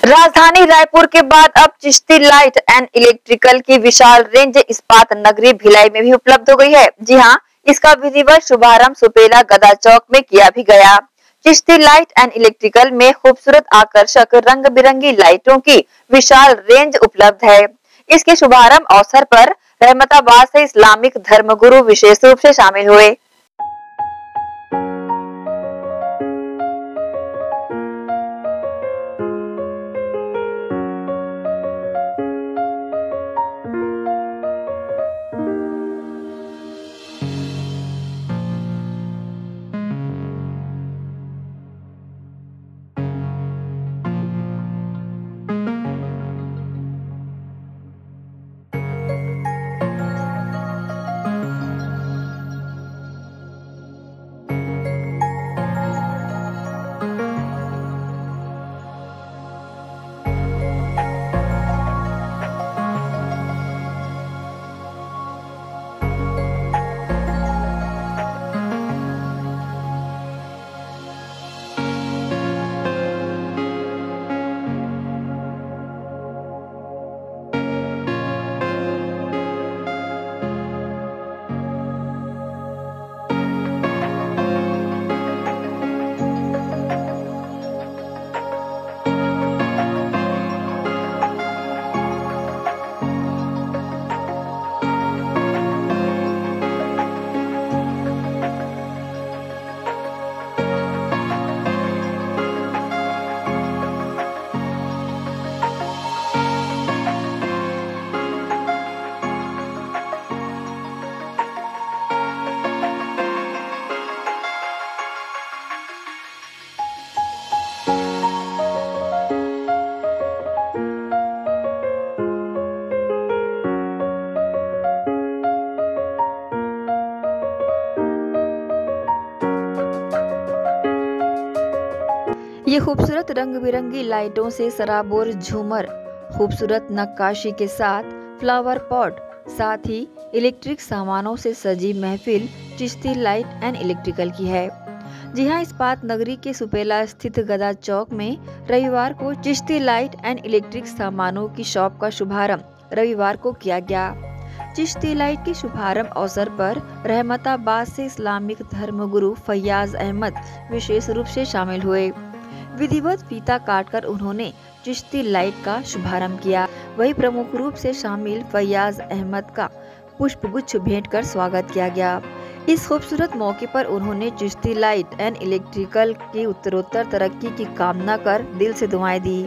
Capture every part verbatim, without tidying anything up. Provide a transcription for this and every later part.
राजधानी रायपुर के बाद अब चिश्ती लाइट एंड इलेक्ट्रिकल की विशाल रेंज इस्पात नगरी भिलाई में भी उपलब्ध हो गई है। जी हां, इसका विधिवत शुभारंभ सुपेला गदा चौक में किया भी गया। चिश्ती लाइट एंड इलेक्ट्रिकल में खूबसूरत आकर्षक रंग बिरंगी लाइटों की विशाल रेंज उपलब्ध है। इसके शुभारंभ अवसर पर रहमताबाद से इस्लामिक धर्मगुरु विशेष रूप से शामिल हुए। ये खूबसूरत रंग बिरंगी लाइटों से सराबोर झूमर, खूबसूरत नक्काशी के साथ फ्लावर पॉट, साथ ही इलेक्ट्रिक सामानों से सजी महफिल चिश्ती लाइट एंड इलेक्ट्रिकल की है। जी हां, इस्पात नगरी के सुपेला स्थित गदा चौक में रविवार को चिश्ती लाइट एंड इलेक्ट्रिक सामानों की शॉप का शुभारंभ रविवार को किया गया। चिश्ती लाइट के शुभारंभ अवसर पर रहमताबाद से इस्लामिक धर्मगुरु फैयाज अहमद विशेष रूप से शामिल हुए। विधिवत फीता काटकर उन्होंने चिश्ती लाइट का शुभारंभ किया। वही प्रमुख रूप से शामिल फैयाज अहमद का पुष्पगुच्छ भेंट कर स्वागत किया गया। इस खूबसूरत मौके पर उन्होंने चिश्ती लाइट एंड इलेक्ट्रिकल की उत्तरोत्तर तरक्की की कामना कर दिल से दुआएं दी।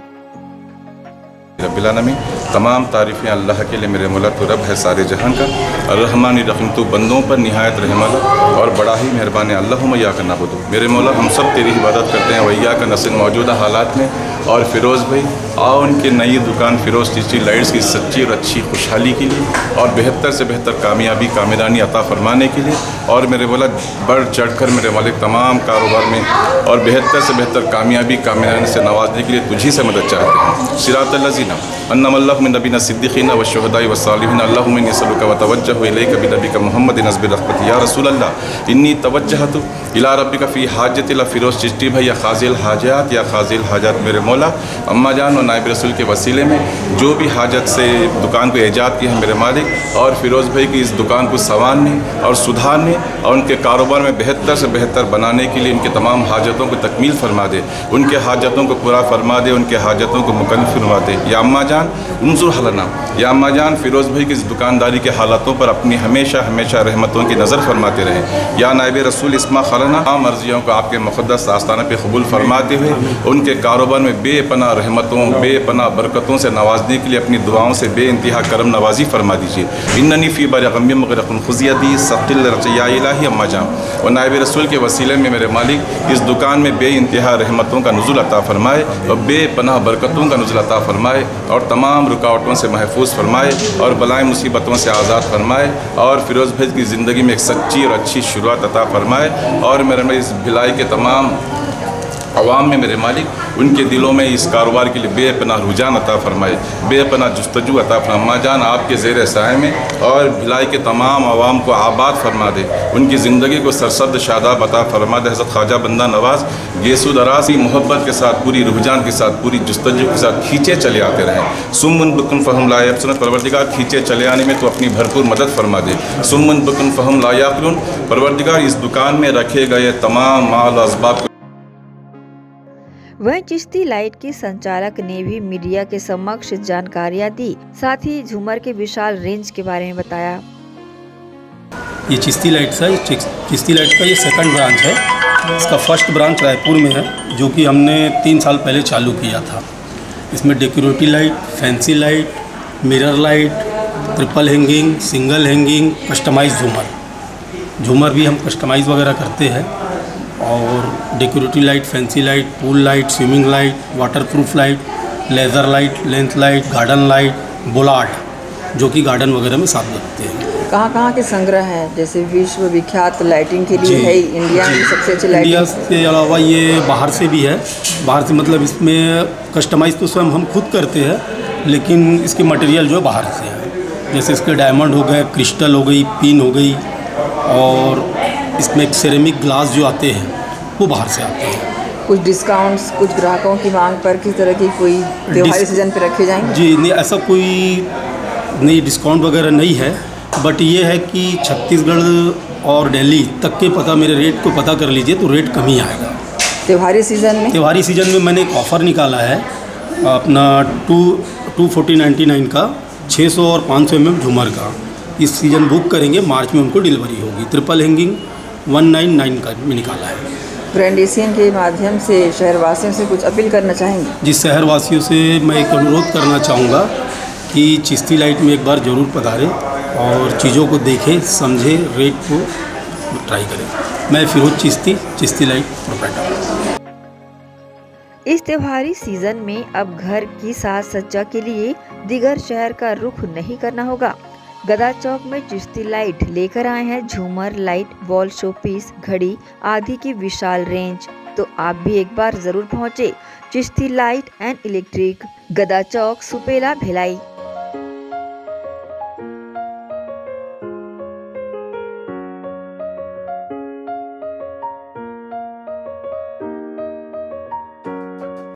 रब्बिल आलमीन, तमाम तारीफ़ें अल्लाह के लिए मेरे मौला तो रब है सारे जहान का। अर्रहमान रहीम, तो बंदों पर निहायत रहम वाला और बड़ा ही मेहरबान है। अल्लाहुम्मा इय्याका नअबुदु, मेरे मौला हम सब तेरी इबादत करते हैं। व इय्याका नस्तईन, मौजूदा हालात में। और फ़िरोज़ भाई आओ उनके नई दुकान फ़िरोज़ चिश्ती लाइट्स की सच्ची और अच्छी खुशहाली के लिए और बेहतर से बेहतर कामयाबी कामरानी अता फरमाने के लिए और मेरे मौला बढ़ चढ़ कर मेरे मालिक तमाम कारोबार में और बेहतर से बेहतर कामयाबी कामरानी से नवाजने के लिए तुझी से मदद चाहते हैं। सिरातल लज़ीना अन्नम अल्लाहु मिन नबीना सिद्दीक़ीना व शुहदाई व सालिहीन अल्लाहुम्मा इन्नी असअलुका व तवज्जहु इलैका बिनबिका मुहम्मदिन नज़्बि रहमति या रसूल अल्लाह इन्नी तवज्जहतु इला रब्बिका फ़ी हाजतिल फ़िरोज़ चिश्ती भाई या ख़ाज़िल हाजात या ख़ाज़िल हाजात, मेरे मौला अम्मा जान और नायब रसूल के वसीले में जो भी हाजत से दुकान को ईजाद की है मेरे मालिक, और फ़िरोज़ भाई की इस दुकान को संवारने और सुधारने और उनके कारोबार में बेहतर से बेहतर बनाने के लिए उनके तमाम हाजतों को तकमील फरमा दे, उनके हाजतों को पूरा फरमा दे, उनके हाजतों को मुकम्मल फरमा दे। या अम्मा जान उनजुर हलना, या अम्मा जान फ़िरोज़ भाई की इस दुकानदारी के हालातों पर अपनी हमेशा हमेशा रहमतों की नज़र फरमाते रहें। या नायब रसूल इस्मा खलना, तमाम अर्जियों को आपके मुक़द्दस आस्ताना पे कबूल फरमाते हुए उनके कारोबार में बेपना रहमतों बेपना बरकतों से नवाजने के लिए अपनी दुआओं से बेइंतहा करम नवाजी फरमा दीजिए। इन्ननी फ़ी बरग़म मग़रक़ुन खुज़ियती सक़िल रज़िया इलाही अम्मा जान, और नायब रसूल के वसीले में मेरे मालिक इस दुकान में बेइंतहा रहमतों का नुज़ुल अता फरमाए और बेपना बरकतों का नुज़ुल अता फरमाए और तमाम रुकावटों से महफूज फरमाए और बलाए मुसीबतों से आज़ाद फरमाए और फ़िरोज़ भाई की ज़िंदगी में एक सच्ची और अच्छी शुरुआत अता फरमाए और मेरे में इस भिलाई के तमाम अवाम में मेरे मालिक उनके दिलों में इस कारोबार के लिए बेपनाह रुझान अता फरमाए, बेपनाह जुस्तजू अता फरमा। अम्मा जान आपके ज़ेर साए में और भिलाई के तमाम अवाम को आबाद फरमा दे, उनकी ज़िंदगी को सरसब्द शादाब अता फरमा दे। हज़रत ख्वाजा बंदा नवाज गेसू दराज की मोहब्बत के साथ, पूरी रुझान के साथ, पूरी जुस्तजू के साथ खींचे चले आते रहें। सुमन बुकन फ़हम लायाक़िलून, परवरदिगार खींचे चले आने में तो अपनी भरपूर मदद फरमा दे। सुमन बुकन फ़हम लायाक़िलून, परवरदिगार इस दुकान में रखे गए तमाम माल असबाब। वहीं चिश्ती लाइट के संचालक ने भी मीडिया के समक्ष जानकारियां दी, साथ ही झूमर के विशाल रेंज के बारे में बताया। ये चिश्ती लाइट है, चिश्ती लाइट का ये सेकंड ब्रांच है। इसका फर्स्ट ब्रांच रायपुर में है, जो कि हमने तीन साल पहले चालू किया था। इसमें decorative light, fancy light, mirror light, triple hanging, single hanging, customise झूमर झूमर भी हम कस्टमाइज़ वगैरह करते हैं। और decorative light, fancy light, pool light, swimming light, waterproof light, laser light, length light, garden light, बुलाट, जो कि गार्डन वगैरह में साथ लगते हैं। कहाँ कहाँ के संग्रह हैं? जैसे विश्व विख्यात लाइटिंग के लिए है इंडिया की सबसे अच्छी लाइटिंग। इंडिया के अलावा ये बाहर से भी है। बाहर से मतलब इसमें कस्टमाइज़ तो स्वयं हम खुद करते हैं, लेकिन इसके मटेरियल जो है बाहर से है। जैसे इसके डायमंड हो गए, क्रिस्टल हो गई, पिन हो गई, और इसमें सेरेमिक ग्लास जो आते हैं वो बाहर से आते हैं। कुछ डिस्काउंट्स कुछ ग्राहकों की मांग पर किस तरह की कोई त्योहारी सीजन पे रखे जाएंगे? जी नहीं, ऐसा कोई नहीं डिस्काउंट वगैरह नहीं है, बट ये है कि छत्तीसगढ़ और दिल्ली तक के पता मेरे रेट को पता कर लीजिए तो रेट कम ही आएगा। त्योहारी सीज़न में त्योहारी सीज़न में मैंने एक ऑफ़र निकाला है अपना two two forty ninety nine का छः सौ और पाँच सौ एम एम झूमर का। इस सीज़न बुक करेंगे, मार्च में उनको डिलीवरी होगी। Triple hanging one nine nine का में निकाला है। ग्रैंड एशियन के माध्यम से शहरवासियों से कुछ अपील करना चाहेंगे? जिस शहरवासियों से मैं एक अनुरोध करना चाहूँगा कि चिश्ती लाइट में एक बार ज़रूर पधारें और चीज़ों को देखें, समझें, रेट को ट्राई करें। मैं फिरोज चिश्ती, चिश्ती लाइट प्रोप्राइटर। इस त्योहारी सीजन में अब घर की साज सज्जा के लिए दिगर शहर का रुख नहीं करना होगा। गदा चौक में चिश्ती लाइट लेकर आए हैं झूमर, लाइट, वॉल शोपीस, घड़ी आदि की विशाल रेंज। तो आप भी एक बार जरूर पहुंचे चिश्ती लाइट एंड इलेक्ट्रिक, गदा चौक, सुपेला, भिलाई।